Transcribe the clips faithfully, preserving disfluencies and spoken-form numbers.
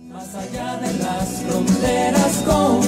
Más allá de las fronteras con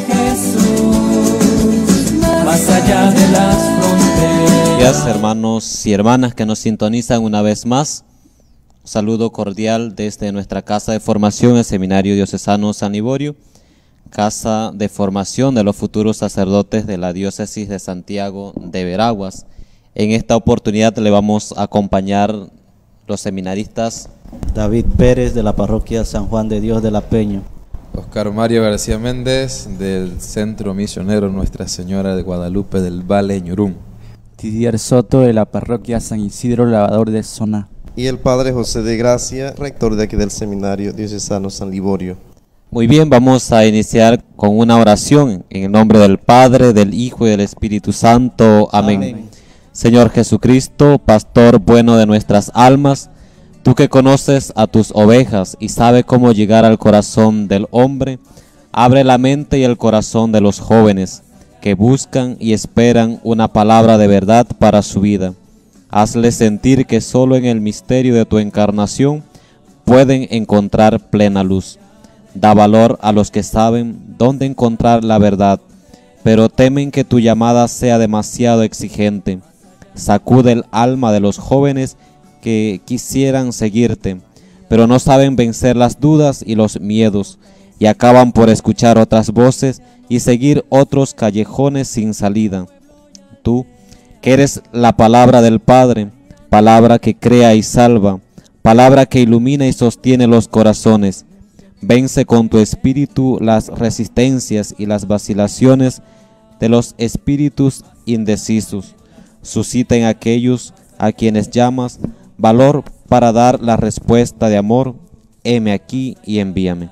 Jesús, más allá de las fronteras. Gracias, hermanos y hermanas que nos sintonizan una vez más. Un saludo cordial desde nuestra casa de formación, el Seminario Diocesano San Liborio, casa de formación de los futuros sacerdotes de la diócesis de Santiago de Veraguas. En esta oportunidad le vamos a acompañar los seminaristas David Pérez, de la parroquia San Juan de Dios de la Peña. Oscar Mario García Méndez, del Centro Misionero Nuestra Señora de Guadalupe del Valle Ñurún. Didier Soto, de la parroquia San Isidro Lavador de Soná. Y el padre José de Gracia, rector de aquí del Seminario Diocesano San Liborio. Muy bien, vamos a iniciar con una oración en el nombre del Padre, del Hijo y del Espíritu Santo. Amén. Amén. Señor Jesucristo, pastor bueno de nuestras almas, tú que conoces a tus ovejas y sabes cómo llegar al corazón del hombre, abre la mente y el corazón de los jóvenes que buscan y esperan una palabra de verdad para su vida. Hazles sentir que solo en el misterio de tu encarnación pueden encontrar plena luz. Da valor a los que saben dónde encontrar la verdad, pero temen que tu llamada sea demasiado exigente. Sacude el alma de los jóvenes que quisieran seguirte, pero no saben vencer las dudas y los miedos, y acaban por escuchar otras voces y seguir otros callejones sin salida. Tú, que eres la palabra del Padre, palabra que crea y salva, palabra que ilumina y sostiene los corazones, vence con tu espíritu las resistencias y las vacilaciones de los espíritus indecisos. Suscita en aquellos a quienes llamas valor para dar la respuesta de amor. Heme aquí y envíame.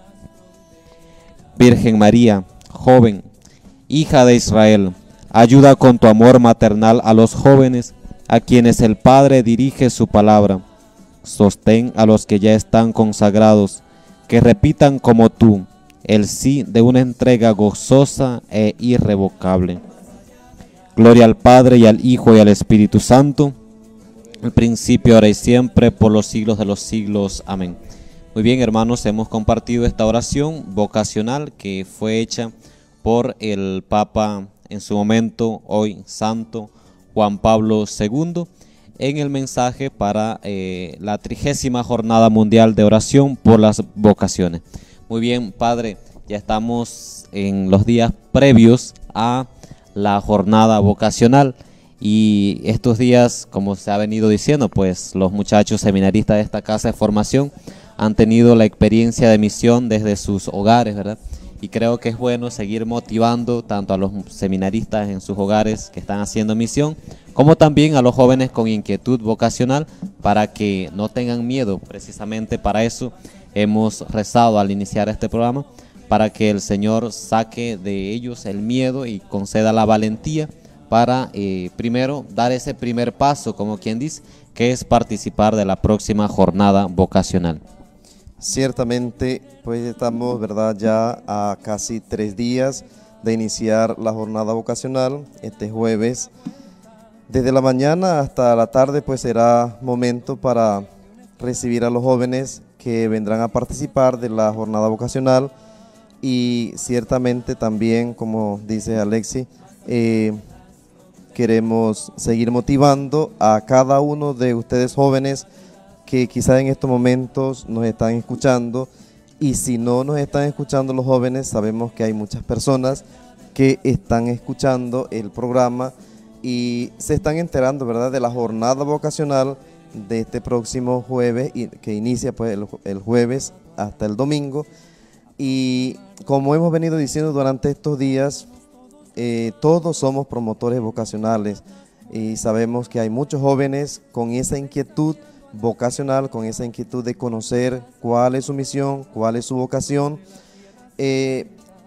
Virgen María, joven, hija de Israel, ayuda con tu amor maternal a los jóvenes a quienes el Padre dirige su palabra. Sostén a los que ya están consagrados, que repitan como tú el sí de una entrega gozosa e irrevocable. Gloria al Padre y al Hijo y al Espíritu Santo, al principio, ahora y siempre, por los siglos de los siglos. Amén. Muy bien, hermanos, hemos compartido esta oración vocacional que fue hecha por el Papa en su momento, hoy Santo Juan Pablo segundo, en el mensaje para eh, la trigésima Jornada Mundial de Oración por las Vocaciones. Muy bien, Padre, ya estamos en los días previos a la jornada vocacional. Y estos días, como se ha venido diciendo, pues los muchachos seminaristas de esta casa de formación han tenido la experiencia de misión desde sus hogares, ¿verdad? Y creo que es bueno seguir motivando tanto a los seminaristas en sus hogares que están haciendo misión, como también a los jóvenes con inquietud vocacional, para que no tengan miedo. Precisamente para eso hemos rezado al iniciar este programa, para que el Señor saque de ellos el miedo y conceda la valentía para eh, primero dar ese primer paso, como quien dice, que es participar de la próxima jornada vocacional. Ciertamente, pues estamos, ¿verdad?, ya a casi tres días de iniciar la jornada vocacional, este jueves. Desde la mañana hasta la tarde, pues será momento para recibir a los jóvenes que vendrán a participar de la jornada vocacional, y ciertamente también, como dice Alexi, eh, queremos seguir motivando a cada uno de ustedes jóvenes que quizás en estos momentos nos están escuchando, y si no nos están escuchando los jóvenes, sabemos que hay muchas personas que están escuchando el programa y se están enterando, ¿verdad?, de la jornada vocacional de este próximo jueves, y que inicia pues el, el jueves hasta el domingo. Y como hemos venido diciendo durante estos días, Eh, todos somos promotores vocacionales y sabemos que hay muchos jóvenes con esa inquietud vocacional, con esa inquietud de conocer cuál es su misión, cuál es su vocación, eh,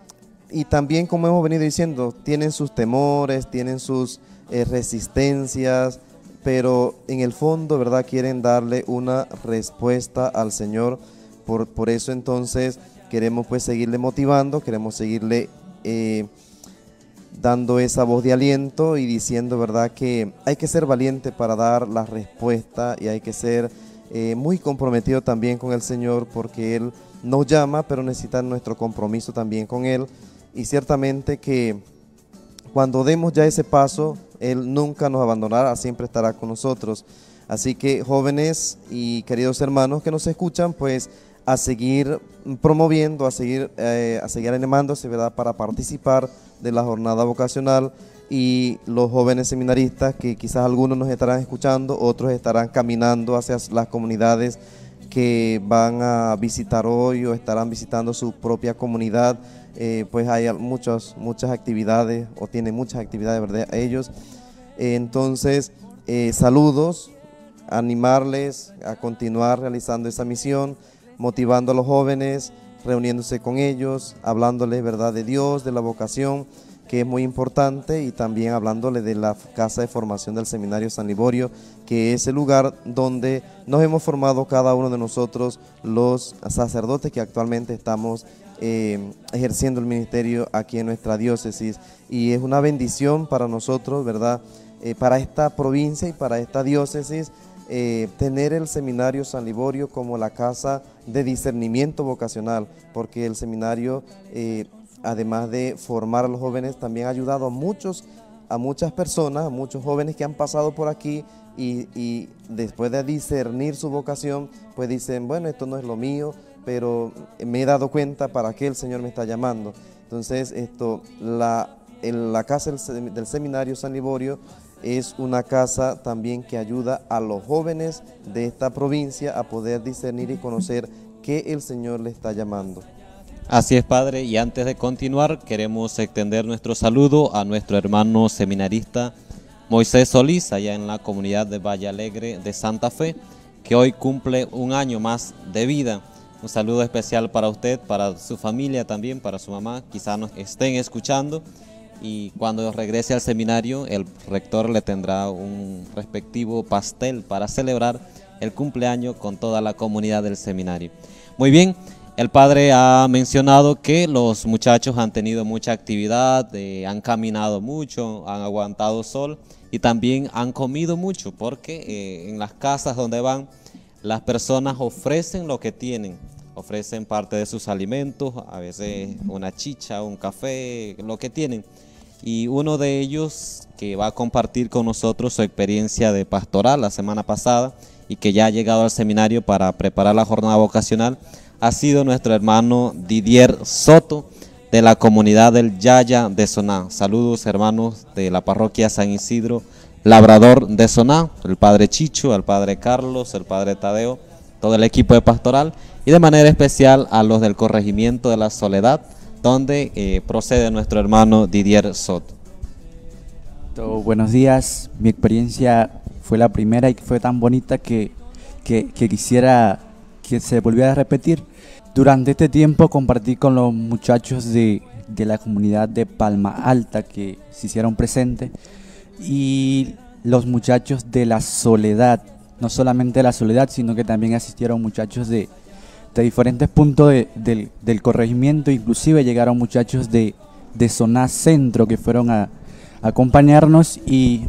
y también, como hemos venido diciendo, tienen sus temores, tienen sus eh, resistencias, pero en el fondo, ¿verdad?, quieren darle una respuesta al Señor. Por, por eso entonces queremos pues seguirle motivando, queremos seguirle eh, dando esa voz de aliento y diciendo, ¿verdad?, que hay que ser valiente para dar la respuesta, y hay que ser eh, muy comprometido también con el Señor, porque Él nos llama, pero necesita nuestro compromiso también con Él. Y ciertamente que cuando demos ya ese paso, Él nunca nos abandonará, siempre estará con nosotros. Así que jóvenes y queridos hermanos que nos escuchan, pues a seguir promoviendo, a seguir, eh, a seguir animándose, ¿verdad?, para participar de la jornada vocacional. Y los jóvenes seminaristas, que quizás algunos nos estarán escuchando, otros estarán caminando hacia las comunidades que van a visitar hoy o estarán visitando su propia comunidad, eh, pues hay muchas, muchas actividades o tienen muchas actividades, ¿verdad?, ellos. Eh, entonces, eh, saludos, animarles a continuar realizando esa misión, motivando a los jóvenes, reuniéndose con ellos, hablándoles, ¿verdad?, de Dios, de la vocación, que es muy importante, y también hablándole de la Casa de Formación del Seminario San Liborio, que es el lugar donde nos hemos formado cada uno de nosotros, los sacerdotes que actualmente estamos eh, ejerciendo el ministerio aquí en nuestra diócesis. Y es una bendición para nosotros, ¿verdad?, eh, para esta provincia y para esta diócesis, eh, tener el Seminario San Liborio como la casa de discernimiento vocacional, porque el seminario, eh, además de formar a los jóvenes, también ha ayudado a muchos, a muchas personas, a muchos jóvenes que han pasado por aquí y, y después de discernir su vocación, pues dicen, bueno, esto no es lo mío, pero me he dado cuenta para qué el Señor me está llamando. Entonces, esto, la, en la casa del, del Seminario San Liborio es una casa también que ayuda a los jóvenes de esta provincia a poder discernir y conocer qué el Señor le está llamando. Así es, Padre, y antes de continuar queremos extender nuestro saludo a nuestro hermano seminarista Moisés Solís, allá en la comunidad de Valle Alegre de Santa Fe, que hoy cumple un año más de vida. Un saludo especial para usted, para su familia también, para su mamá, quizá nos estén escuchando, y cuando regrese al seminario el rector le tendrá un respectivo pastel para celebrar el cumpleaños con toda la comunidad del seminario. Muy bien. El padre ha mencionado que los muchachos han tenido mucha actividad, eh, han caminado mucho, han aguantado sol y también han comido mucho, porque eh, en las casas donde van las personas ofrecen lo que tienen, ofrecen parte de sus alimentos, a veces una chicha, un café, lo que tienen. Y uno de ellos que va a compartir con nosotros su experiencia de pastoral la semana pasada y que ya ha llegado al seminario para preparar la jornada vocacional, ha sido nuestro hermano Didier Soto, de la comunidad del Yaya de Soná. Saludos, hermanos de la parroquia San Isidro Labrador de Soná, el padre Chicho, el padre Carlos, el padre Tadeo, todo el equipo de pastoral, y de manera especial a los del corregimiento de la Soledad, donde eh, procede nuestro hermano Didier Soto. Todo, buenos días, mi experiencia fue la primera y fue tan bonita que, que, que quisiera que se volviera a repetir. Durante este tiempo compartí con los muchachos de, de la comunidad de Palma Alta que se hicieron presentes, y los muchachos de la Soledad, no solamente de la Soledad, sino que también asistieron muchachos de, de diferentes puntos de, del, del corregimiento, inclusive llegaron muchachos de, de Soná Centro que fueron a, a acompañarnos y,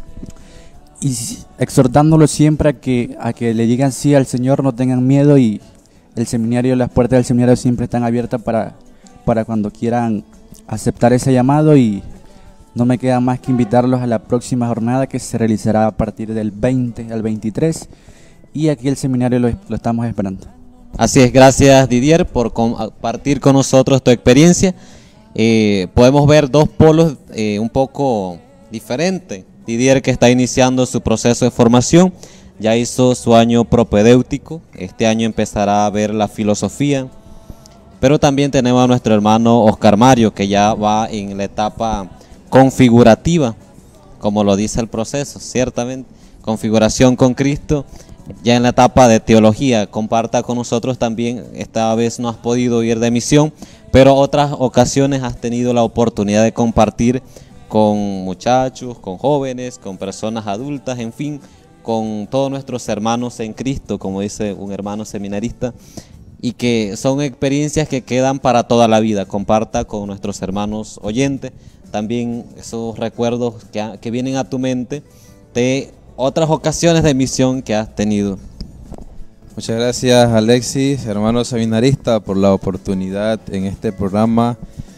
y exhortándolos siempre a que, a que le digan sí al Señor, no tengan miedo, y el seminario, las puertas del seminario siempre están abiertas para, para cuando quieran aceptar ese llamado, y no me queda más que invitarlos a la próxima jornada que se realizará a partir del veinte al veintitrés, y aquí el seminario lo, lo estamos esperando. Así es, gracias Didier por compartir con nosotros tu experiencia. Eh, podemos ver dos polos eh, un poco diferentes. Didier, que está iniciando su proceso de formación, ya hizo su año propedéutico, este año empezará a ver la filosofía, pero también tenemos a nuestro hermano Oscar Mario, que ya va en la etapa configurativa, como lo dice el proceso, ciertamente, configuración con Cristo, ya en la etapa de teología. Comparta con nosotros también, esta vez no has podido ir de misión, pero otras ocasiones has tenido la oportunidad de compartir con muchachos, con jóvenes, con personas adultas, en fin, con todos nuestros hermanos en Cristo, como dice un hermano seminarista, y que son experiencias que quedan para toda la vida. Comparta con nuestros hermanos oyentes también esos recuerdos que, que vienen a tu mente de otras ocasiones de misión que has tenido. Muchas gracias, Alexis, hermano seminarista, por la oportunidad en este programa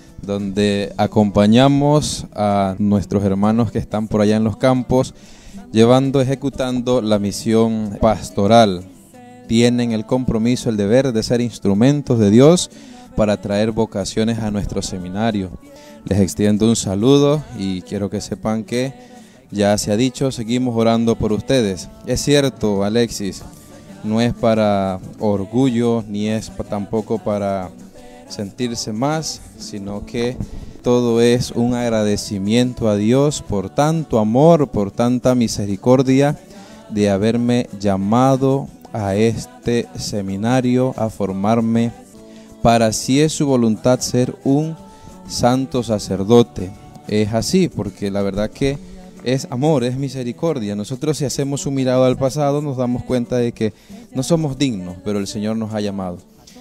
donde acompañamos a nuestros hermanos que están por allá en los campos, llevando, ejecutando la misión pastoral. Tienen el compromiso, el deber de ser instrumentos de Dios para traer vocaciones a nuestro seminario. Les extiendo un saludo y quiero que sepan que ya se ha dicho, seguimos orando por ustedes. Es cierto, Alexis, no es para orgullo ni es tampoco para sentirse más, sino que todo es un agradecimiento a Dios por tanto amor, por tanta misericordia de haberme llamado a este seminario, a formarme para, si es su voluntad, ser un santo sacerdote. Es así, porque la verdad que es amor, es misericordia. Nosotros, si hacemos un mirado al pasado, nos damos cuenta de que no somos dignos, pero el Señor nos ha llamado.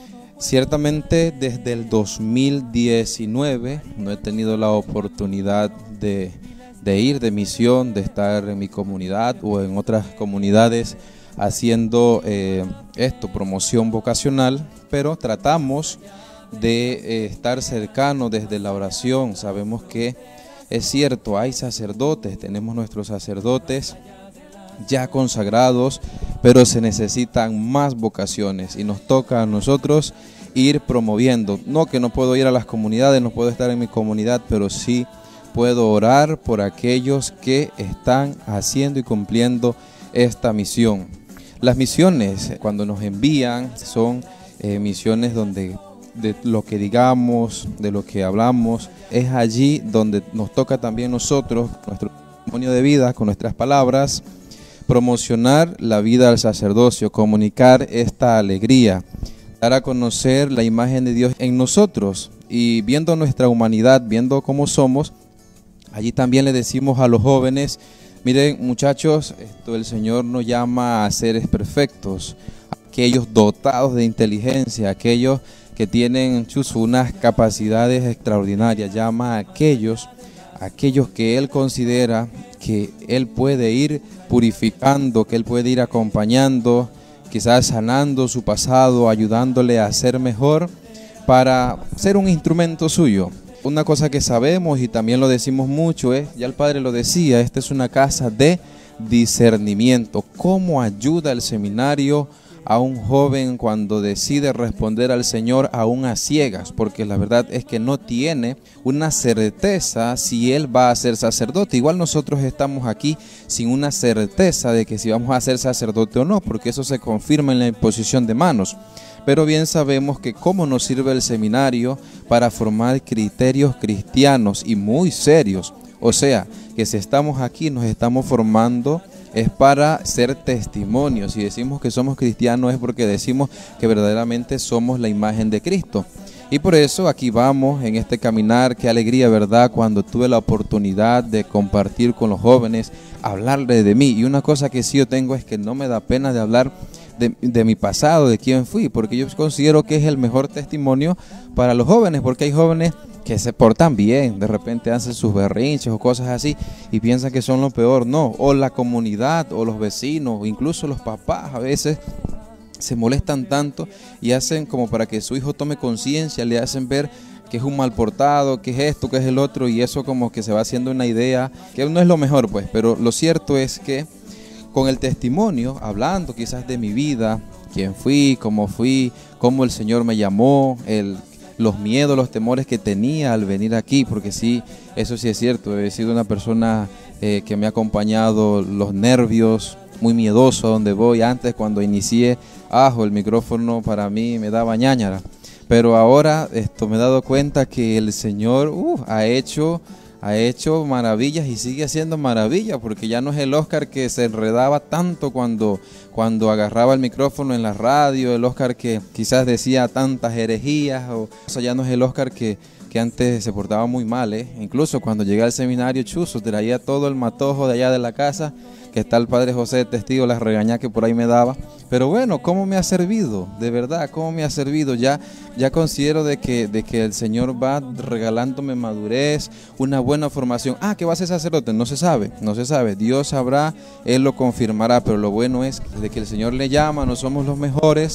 Ciertamente desde el dos mil diecinueve no he tenido la oportunidad de, de ir de misión, de estar en mi comunidad o en otras comunidades haciendo eh, esto, promoción vocacional, pero tratamos de eh, estar cercanos desde la oración. Sabemos que es cierto, hay sacerdotes, tenemos nuestros sacerdotes ya consagrados, pero se necesitan más vocaciones y nos toca a nosotros ir promoviendo. No que no puedo ir a las comunidades, no puedo estar en mi comunidad, pero sí puedo orar por aquellos que están haciendo y cumpliendo esta misión. Las misiones, cuando nos envían, son eh, misiones donde de lo que digamos, de lo que hablamos, es allí donde nos toca también nosotros, nuestro testimonio de vida, con nuestras palabras, promocionar la vida al sacerdocio, comunicar esta alegría, dar a conocer la imagen de Dios en nosotros y viendo nuestra humanidad, viendo cómo somos, allí también le decimos a los jóvenes, miren muchachos, esto el Señor nos llama a seres perfectos, aquellos dotados de inteligencia, aquellos que tienen chus, unas capacidades extraordinarias, llama a aquellos, aquellos que Él considera que Él puede ir purificando, que Él puede ir acompañando, quizás sanando su pasado, ayudándole a ser mejor para ser un instrumento suyo. Una cosa que sabemos y también lo decimos mucho es, ya el Padre lo decía, esta es una casa de discernimiento. ¿Cómo ayuda el seminario a un joven cuando decide responder al Señor aún a ciegas? Porque la verdad es que no tiene una certeza si él va a ser sacerdote. Igual nosotros estamos aquí sin una certeza de que si vamos a ser sacerdote o no, porque eso se confirma en la imposición de manos. Pero bien sabemos que cómo nos sirve el seminario para formar criterios cristianos y muy serios. O sea, que si estamos aquí nos estamos formando es para ser testimonios. Si decimos que somos cristianos es porque decimos que verdaderamente somos la imagen de Cristo. Y por eso aquí vamos en este caminar. Qué alegría, ¿verdad? Cuando tuve la oportunidad de compartir con los jóvenes, hablarles de mí. Y una cosa que sí yo tengo es que no me da pena de hablar de, de mi pasado, de quién fui, porque yo considero que es el mejor testimonio para los jóvenes, porque hay jóvenes que se portan bien, de repente hacen sus berrinches o cosas así y piensan que son lo peor. No, o la comunidad o los vecinos o incluso los papás a veces se molestan tanto y hacen como para que su hijo tome conciencia, le hacen ver que es un mal portado, que es esto, que es el otro, y eso como que se va haciendo una idea que no es lo mejor, pues. Pero lo cierto es que con el testimonio, hablando quizás de mi vida, quién fui, cómo fui, cómo el Señor me llamó, el los miedos, los temores que tenía al venir aquí, porque sí, eso sí es cierto, he sido una persona eh, que me ha acompañado los nervios, muy miedoso a donde voy. Antes, cuando inicié, ajo, el micrófono para mí me daba ñáñara, pero ahora esto me he dado cuenta que el Señor uh, ha hecho ha hecho maravillas y sigue haciendo maravillas, porque ya no es el Oscar que se enredaba tanto cuando, cuando agarraba el micrófono en la radio, el Oscar que quizás decía tantas herejías, o, o sea, ya no es el Oscar que, que antes se portaba muy mal, ¿eh? Incluso cuando llegué al seminario, chuzo, traía todo el matojo de allá de la casa, que está el Padre José de testigo, las regañas que por ahí me daba. Pero bueno, ¿cómo me ha servido? De verdad, ¿cómo me ha servido? Ya, ya considero de que, de que el Señor va regalándome madurez, una buena formación. Ah, ¿que va a ser sacerdote? No se sabe, no se sabe. Dios sabrá, Él lo confirmará, pero lo bueno es de que el Señor le llama, no somos los mejores,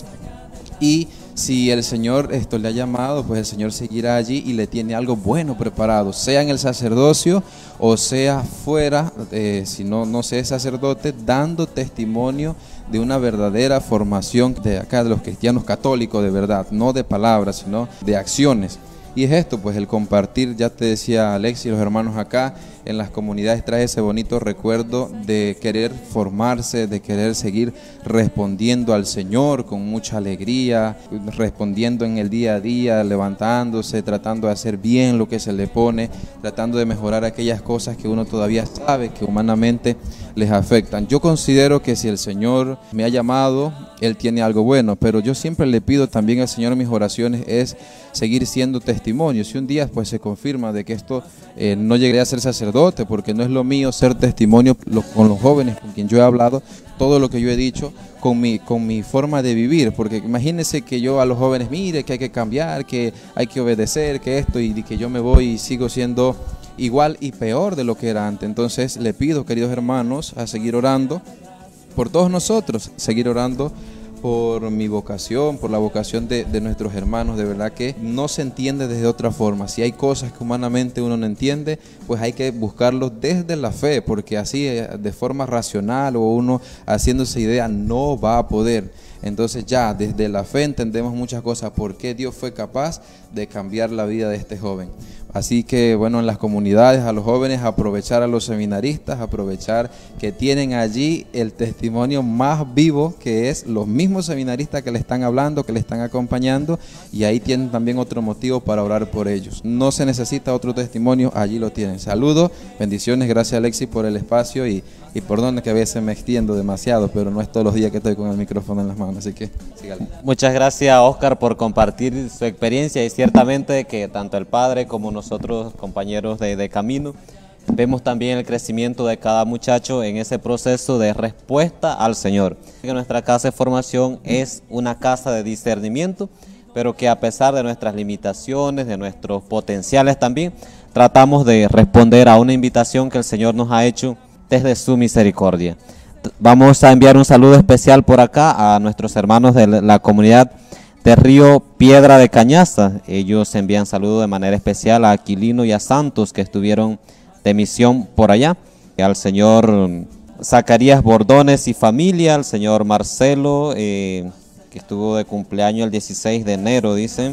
y si el Señor esto le ha llamado, pues el Señor seguirá allí y le tiene algo bueno preparado, sea en el sacerdocio o sea fuera, eh, si no, no sea sacerdote, dando testimonio de una verdadera formación de acá de los cristianos católicos de verdad, no de palabras, sino de acciones. Y es esto, pues el compartir, ya te decía Alexis y los hermanos acá, en las comunidades trae ese bonito recuerdo de querer formarse, de querer seguir respondiendo al Señor con mucha alegría, respondiendo en el día a día, levantándose, tratando de hacer bien lo que se le pone, tratando de mejorar aquellas cosas que uno todavía sabe que humanamente les afectan. Yo considero que si el Señor me ha llamado, Él tiene algo bueno, pero yo siempre le pido también al Señor en mis oraciones es seguir siendo testimonio. Si un día pues se confirma de que esto eh, no llegué a ser sacerdote, porque no es lo mío ser testimonio lo, con los jóvenes con quien yo he hablado, todo lo que yo he dicho con mi, con mi forma de vivir, porque imagínense que yo a los jóvenes, mire que hay que cambiar, que hay que obedecer, que esto, y que yo me voy y sigo siendo igual y peor de lo que era antes. Entonces le pido, queridos hermanos, a seguir orando por todos nosotros, seguir orando por mi vocación, por la vocación de, de nuestros hermanos. De verdad que no se entiende desde otra forma. Si hay cosas que humanamente uno no entiende, pues hay que buscarlos desde la fe, porque así de forma racional o uno haciéndose idea no va a poder. Entonces ya desde la fe entendemos muchas cosas, por qué Dios fue capaz de cambiar la vida de este joven. Así que bueno, en las comunidades, a los jóvenes, aprovechar a los seminaristas, aprovechar que tienen allí el testimonio más vivo, que es los mismos seminaristas que le están hablando, que le están acompañando, y ahí tienen también otro motivo para orar por ellos. No se necesita otro testimonio, allí lo tienen. Saludos, bendiciones, gracias Alexis por el espacio y, y perdón que a veces me extiendo demasiado, pero no es todos los días que estoy con el micrófono en las manos, así que sígale. Muchas gracias, Oscar, por compartir su experiencia, y ciertamente que tanto el padre como nosotros, compañeros de, de camino, vemos también el crecimiento de cada muchacho en ese proceso de respuesta al Señor. Que nuestra casa de formación es una casa de discernimiento, pero que a pesar de nuestras limitaciones, de nuestros potenciales también, tratamos de responder a una invitación que el Señor nos ha hecho desde su misericordia. Vamos a enviar un saludo especial por acá a nuestros hermanos de la comunidad de Río Piedra de Cañaza. Ellos envían saludos de manera especial a Aquilino y a Santos, que estuvieron de misión por allá, al señor Zacarías Bordones y familia, al señor Marcelo, eh, que estuvo de cumpleaños el dieciséis de enero, dicen,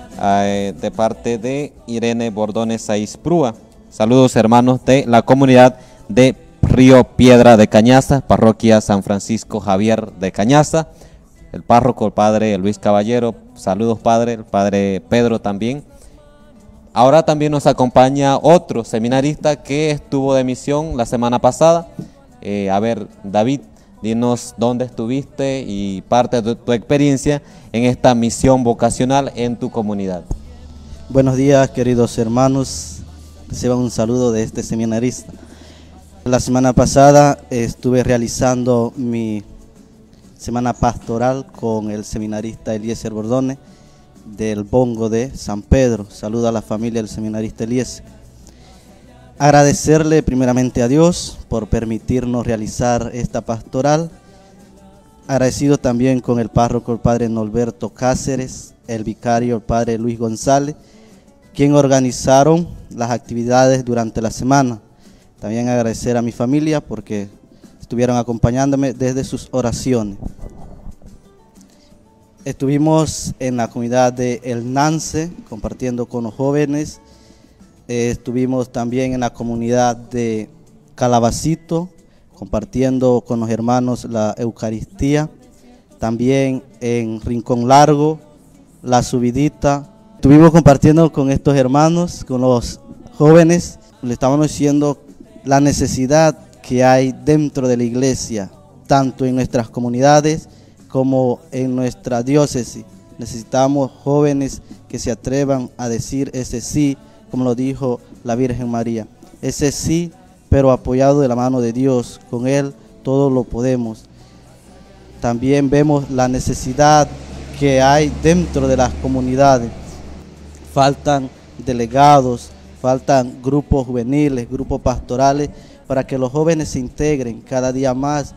eh, de parte de Irene Bordones Aisprúa. Saludos, hermanos de la comunidad de Río Piedra de Cañaza, parroquia San Francisco Javier de Cañaza. El párroco, el padre Luis Caballero, saludos padre, el padre Pedro también. Ahora también nos acompaña otro seminarista que estuvo de misión la semana pasada. Eh, a ver, David, dinos dónde estuviste y parte de tu experiencia en esta misión vocacional en tu comunidad. Buenos días, queridos hermanos. Reciban un saludo de este seminarista. La semana pasada eh, estuve realizando mi semana pastoral con el seminarista Eliezer Bordones del Bongo de San Pedro. Saludo a la familia del seminarista Eliezer. Agradecerle primeramente a Dios por permitirnos realizar esta pastoral. Agradecido también con el párroco, el padre Norberto Cáceres, el vicario, el padre Luis González, quien organizaron las actividades durante la semana. También agradecer a mi familia porque estuvieron acompañándome desde sus oraciones. Estuvimos en la comunidad de El Nance compartiendo con los jóvenes. Eh, estuvimos también en la comunidad de Calabacito compartiendo con los hermanos la Eucaristía. También en Rincón Largo, La Subidita. Estuvimos compartiendo con estos hermanos, con los jóvenes. Le estábamos diciendo la necesidad que hay dentro de la iglesia, tanto en nuestras comunidades como en nuestra diócesis. Necesitamos jóvenes que se atrevan a decir ese sí, como lo dijo la Virgen María. Ese sí, pero apoyado de la mano de Dios. Con Él todo lo podemos. También vemos la necesidad que hay dentro de las comunidades. Faltan delegados, faltan grupos juveniles, grupos pastorales, para que los jóvenes se integren cada día más.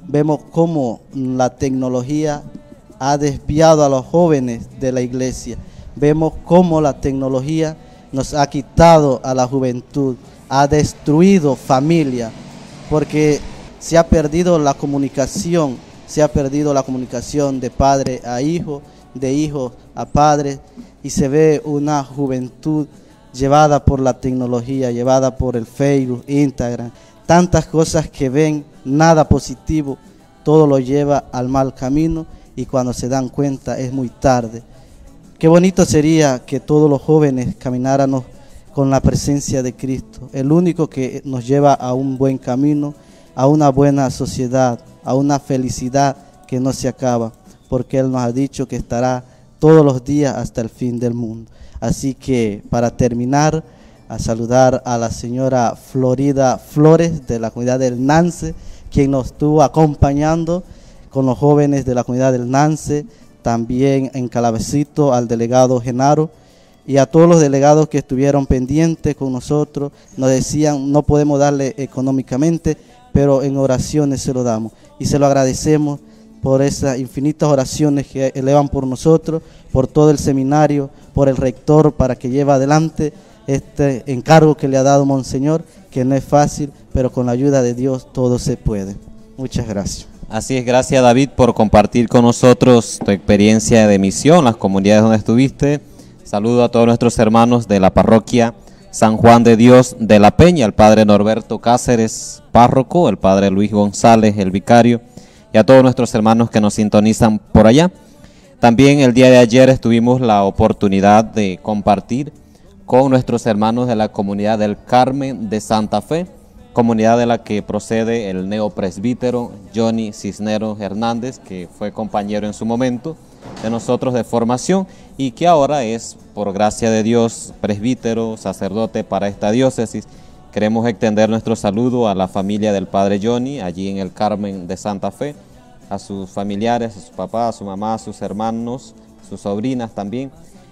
vemos cómo la tecnología ha desviado a los jóvenes de la iglesia. Vemos cómo la tecnología nos ha quitado a la juventud, ha destruido familia, porque se ha perdido la comunicación, se ha perdido la comunicación de padre a hijo, de hijo a padre, y se ve una juventud llevada por la tecnología, llevada por el Facebook, Instagram, tantas cosas que ven, nada positivo, todo lo lleva al mal camino y cuando se dan cuenta es muy tarde. Qué bonito sería que todos los jóvenes camináramos con la presencia de Cristo, el único que nos lleva a un buen camino, a una buena sociedad, a una felicidad que no se acaba, porque Él nos ha dicho que estará todos los días hasta el fin del mundo. Así que para terminar, a saludar a la señora Florida Flores de la comunidad del Nance, quien nos estuvo acompañando con los jóvenes de la comunidad del Nance, también en Calabacito al delegado Genaro y a todos los delegados que estuvieron pendientes con nosotros. Nos decían, no podemos darle económicamente, pero en oraciones se lo damos y se lo agradecemos por esas infinitas oraciones que elevan por nosotros, por todo el seminario, por el rector para que lleve adelante este encargo que le ha dado Monseñor, que no es fácil, pero con la ayuda de Dios todo se puede. Muchas gracias. Así es, gracias David por compartir con nosotros tu experiencia de misión, las comunidades donde estuviste. Saludo a todos nuestros hermanos de la parroquia San Juan de Dios de la Peña, el padre Norberto Cáceres, párroco, el padre Luis González, el vicario, y a todos nuestros hermanos que nos sintonizan por allá. También el día de ayer tuvimos la oportunidad de compartir con nuestros hermanos de la comunidad del Carmen de Santa Fe, comunidad de la que procede el neopresbítero Johnny Cisneros Hernández, que fue compañero en su momento de nosotros de formación y que ahora es, por gracia de Dios, presbítero, sacerdote para esta diócesis. Queremos extender nuestro saludo a la familia del padre Johnny, allí en el Carmen de Santa Fe, a sus familiares, a su papá, a su mamá, a sus hermanos, sus sobrinas también.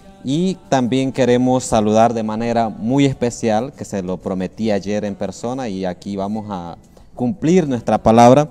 Y también queremos saludar de manera muy especial, que se lo prometí ayer en persona y aquí vamos a cumplir nuestra palabra.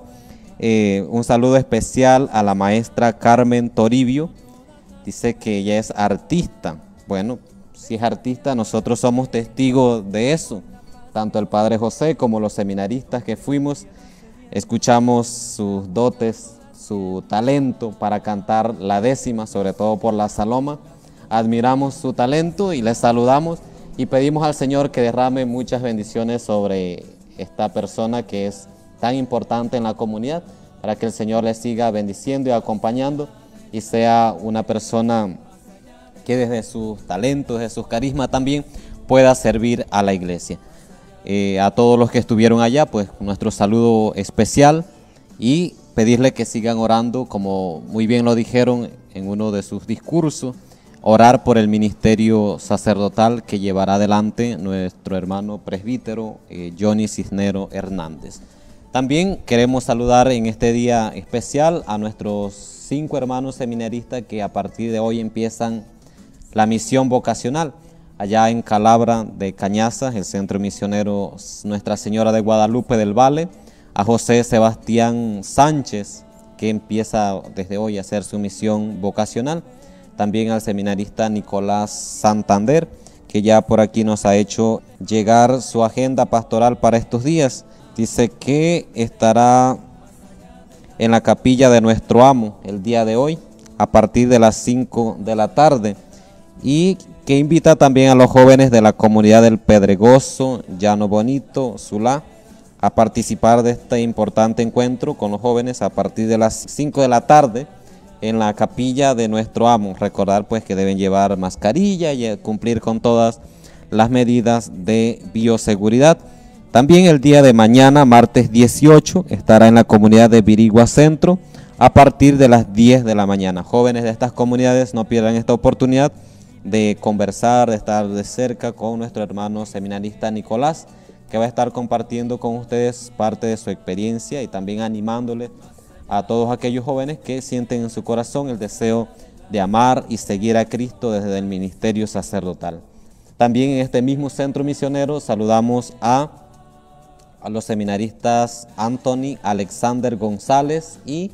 Eh, un saludo especial a la maestra Carmen Toribio. Dice que ella es artista. Bueno, si es artista, nosotros somos testigos de eso. Tanto el padre José como los seminaristas que fuimos, escuchamos sus dotes, su talento para cantar la décima, sobre todo por la Saloma. Admiramos su talento y le saludamos y pedimos al Señor que derrame muchas bendiciones sobre esta persona que es tan importante en la comunidad, para que el Señor le siga bendiciendo y acompañando y sea una persona que desde sus talentos, desde sus carismas también pueda servir a la iglesia. Eh, a todos los que estuvieron allá, pues nuestro saludo especial y pedirle que sigan orando, como muy bien lo dijeron en uno de sus discursos, orar por el ministerio sacerdotal que llevará adelante nuestro hermano presbítero eh, Johnny Cisneros Hernández. También queremos saludar en este día especial a nuestros cinco hermanos seminaristas que a partir de hoy empiezan la misión vocacional. Allá en Calabra de Cañazas, el Centro Misionero Nuestra Señora de Guadalupe del Valle, a José Sebastián Sánchez, que empieza desde hoy a hacer su misión vocacional. También al seminarista Nicolás Santander, que ya por aquí nos ha hecho llegar su agenda pastoral para estos días. Dice que estará en la capilla de Nuestro Amo el día de hoy, a partir de las cinco de la tarde, y que invita también a los jóvenes de la comunidad del Pedregoso, Llano Bonito, Zulá, a participar de este importante encuentro con los jóvenes a partir de las cinco de la tarde, en la capilla de Nuestro Amo. Recordar pues que deben llevar mascarilla y cumplir con todas las medidas de bioseguridad. También el día de mañana, martes dieciocho, estará en la comunidad de Virigua Centro a partir de las diez de la mañana. Jóvenes de estas comunidades no pierdan esta oportunidad de conversar, de estar de cerca con nuestro hermano seminarista Nicolás, que va a estar compartiendo con ustedes parte de su experiencia y también animándoles a todos aquellos jóvenes que sienten en su corazón el deseo de amar y seguir a Cristo desde el ministerio sacerdotal. También en este mismo centro misionero saludamos a a los seminaristas Anthony Alexander González y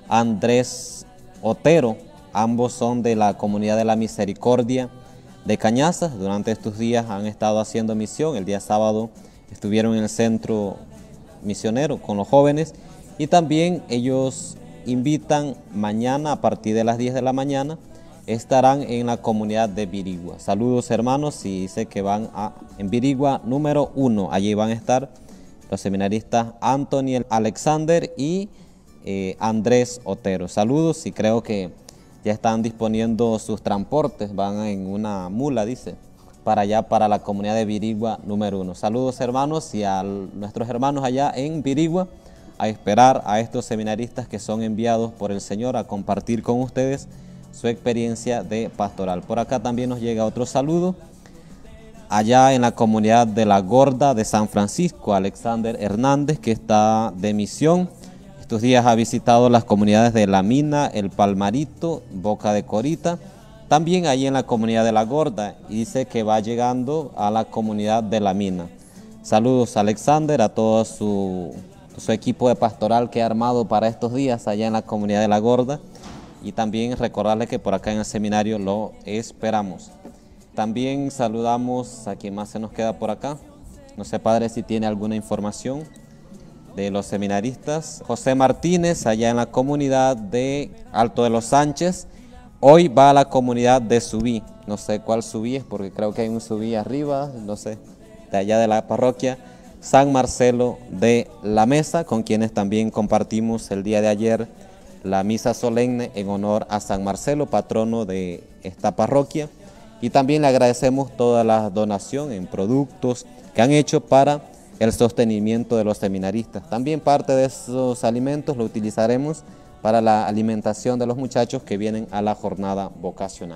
Andrés Otero. Ambos son de la Comunidad de la Misericordia de Cañazas. Durante estos días han estado haciendo misión. El día sábado estuvieron en el centro misionero con los jóvenes y también ellos invitan mañana a partir de las diez de la mañana, estarán en la comunidad de Birigua. Saludos hermanos, y dice que van a, en Birigua número uno, allí van a estar los seminaristas Anthony Alexander y eh, Andrés Otero. Saludos, y creo que ya están disponiendo sus transportes, van en una mula, dice, para allá, para la comunidad de Birigua número uno. Saludos hermanos, y a nuestros hermanos allá en Birigua, a esperar a estos seminaristas que son enviados por el Señor a compartir con ustedes su experiencia de pastoral. Por acá también nos llega otro saludo. Allá en la comunidad de La Gorda de San Francisco, Alexander Hernández, que está de misión. Estos días ha visitado las comunidades de La Mina, El Palmarito, Boca de Corita, también ahí en la comunidad de La Gorda, y dice que va llegando a la comunidad de La Mina. Saludos Alexander, a todo su, su equipo de pastoral que ha armado para estos días allá en la comunidad de La Gorda. Y también recordarles que por acá en el seminario lo esperamos. También saludamos a quien más se nos queda por acá. No sé, padre, si tiene alguna información de los seminaristas. José Martínez, allá en la comunidad de Alto de los Sánchez. Hoy va a la comunidad de Subí. No sé cuál Subí es, porque creo que hay un Subí arriba, no sé, de allá de la parroquia San Marcelo de la Mesa, con quienes también compartimos el día de ayer la misa solemne en honor a San Marcelo, patrono de esta parroquia. Y también le agradecemos toda la donación en productos que han hecho para el sostenimiento de los seminaristas. También parte de esos alimentos lo utilizaremos para la alimentación de los muchachos que vienen a la jornada vocacional.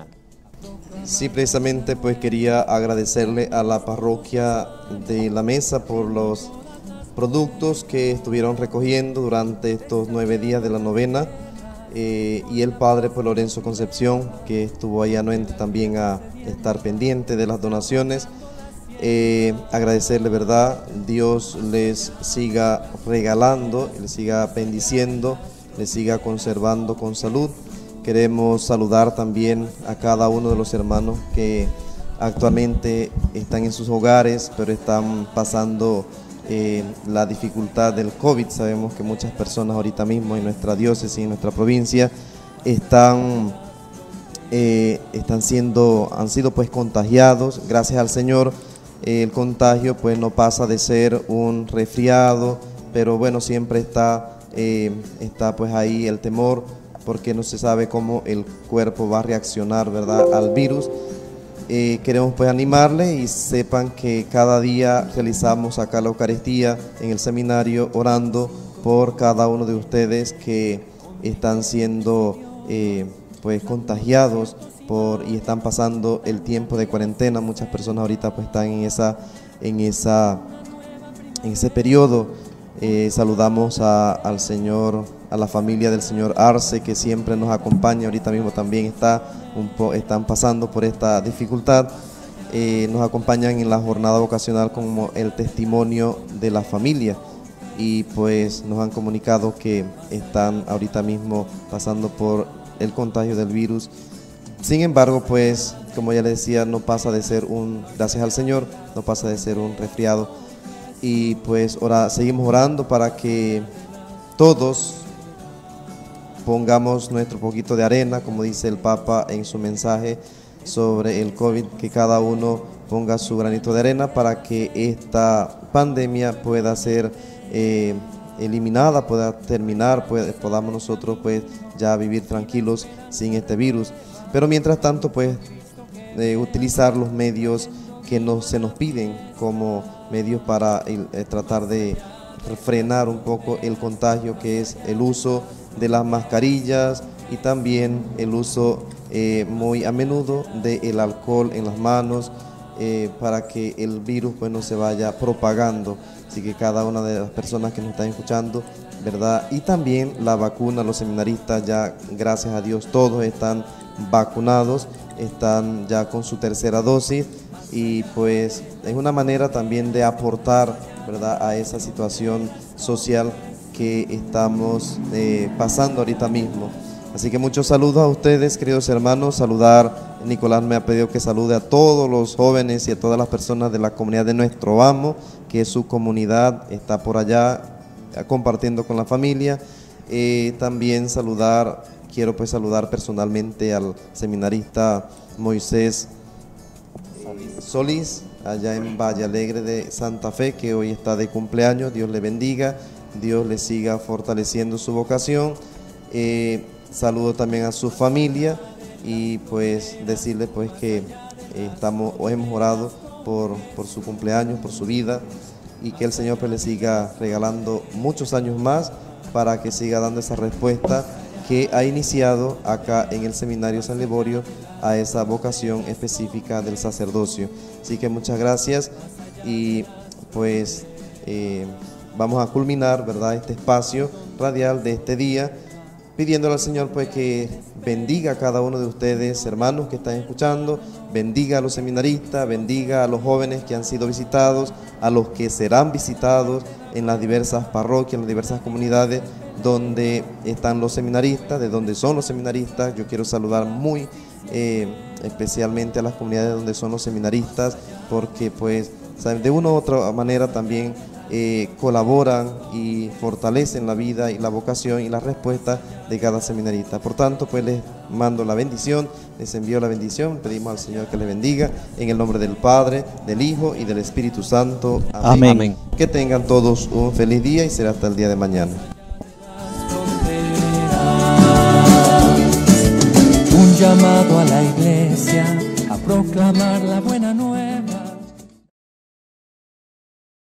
Sí, precisamente pues quería agradecerle a la parroquia de La Mesa por los productos que estuvieron recogiendo durante estos nueve días de la novena, eh, y el padre pues Lorenzo Concepción, que estuvo ahí anuente también a estar pendiente de las donaciones. Eh, agradecerle, verdad, Dios les siga regalando, les siga bendiciendo, les siga conservando con salud. Queremos saludar también a cada uno de los hermanos que actualmente están en sus hogares, pero están pasando Eh, la dificultad del COVID. Sabemos que muchas personas ahorita mismo en nuestra diócesis, en nuestra provincia, están, eh, están siendo, han sido pues contagiados. Gracias al Señor, eh, el contagio pues no pasa de ser un resfriado, pero bueno, siempre está, eh, está pues ahí el temor, porque no se sabe cómo el cuerpo va a reaccionar, ¿verdad?, al virus. Eh, queremos pues animarle y sepan que cada día realizamos acá la Eucaristía en el seminario, orando por cada uno de ustedes que están siendo eh, pues contagiados por, y están pasando el tiempo de cuarentena. Muchas personas ahorita pues están en esa en esa en ese periodo. Eh, saludamos a, al señor, a la familia del señor Arce, que siempre nos acompaña. Ahorita mismo también está un po, están pasando por esta dificultad. Eh, nos acompañan en la jornada vocacional como el testimonio de la familia, y pues nos han comunicado que están ahorita mismo pasando por el contagio del virus. Sin embargo, pues como ya les decía, no pasa de ser un, gracias al Señor, no pasa de ser un resfriado. Y pues ora, seguimos orando para que todos pongamos nuestro poquito de arena, como dice el Papa en su mensaje sobre el COVID, que cada uno ponga su granito de arena para que esta pandemia pueda ser eh, eliminada, pueda terminar, pueda, podamos nosotros pues ya vivir tranquilos sin este virus. Pero mientras tanto pues eh, utilizar los medios que no, se nos piden como medios para el, eh, tratar de frenar un poco el contagio, que es el uso de las mascarillas y también el uso eh, muy a menudo del alcohol en las manos, eh, para que el virus pues no se vaya propagando. Así que cada una de las personas que nos están escuchando, ¿verdad? Y también la vacuna, los seminaristas ya, gracias a Dios, todos están vacunados, están ya con su tercera dosis, y pues es una manera también de aportar ¿verdad?, a esa situación social que estamos eh, pasando ahorita mismo. Así que muchos saludos a ustedes, queridos hermanos. Saludar, Nicolás me ha pedido que salude a todos los jóvenes y a todas las personas de la comunidad de Nuestro Amo, que su comunidad está por allá compartiendo con la familia. Eh, también saludar, quiero pues saludar personalmente al seminarista Moisés eh, Solís, allá en Valle Alegre de Santa Fe, que hoy está de cumpleaños. Dios le bendiga, Dios le siga fortaleciendo su vocación. Eh, saludo también a su familia y pues decirle pues que eh, estamos, o hemos orado por, por su cumpleaños, por su vida, y que el Señor pues le siga regalando muchos años más para que siga dando esa respuesta que ha iniciado acá en el Seminario San Liborio a esa vocación específica del sacerdocio. Así que muchas gracias y pues eh, vamos a culminar, ¿verdad?, este espacio radial de este día, pidiéndole al Señor pues que bendiga a cada uno de ustedes, hermanos que están escuchando, bendiga a los seminaristas, bendiga a los jóvenes que han sido visitados, a los que serán visitados en las diversas parroquias, en las diversas comunidades donde están los seminaristas, de donde son los seminaristas. Yo quiero saludar muy eh, especialmente a las comunidades donde son los seminaristas, porque pues de una u otra manera también Eh, colaboran y fortalecen la vida y la vocación y la respuesta de cada seminarista. Por tanto, pues les mando la bendición, les envío la bendición, pedimos al Señor que les bendiga, en el nombre del Padre, del Hijo y del Espíritu Santo. Amén. Amén. Que tengan todos un feliz día y será hasta el día de mañana. Un llamado a la iglesia a proclamar la buena